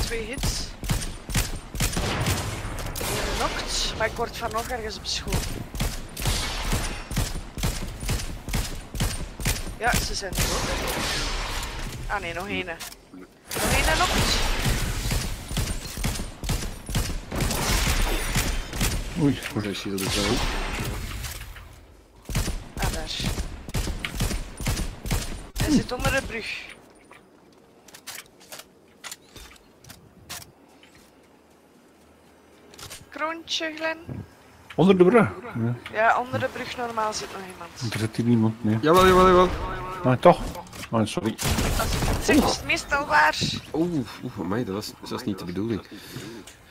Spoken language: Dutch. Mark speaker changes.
Speaker 1: 2 hits. Knokt, maar ik word van nog ergens beschoten. Ja, ze zijn er ook. Ah nee, nog één. Nog één knokt.
Speaker 2: Oei.
Speaker 3: Zijn shield is zo.
Speaker 1: Ah, daar. Hij zit onder de brug. Kroontje, Glen.
Speaker 2: Onder de brug. Ja.
Speaker 1: Ja, onder de brug normaal zit nog iemand.
Speaker 2: Er zit hier niemand, nee.
Speaker 3: Jawel.
Speaker 2: Maar toch. Oh, sorry.
Speaker 1: Als ik het zeg, is het meestal waar.
Speaker 3: Oeh, amai, dat was niet de bedoeling.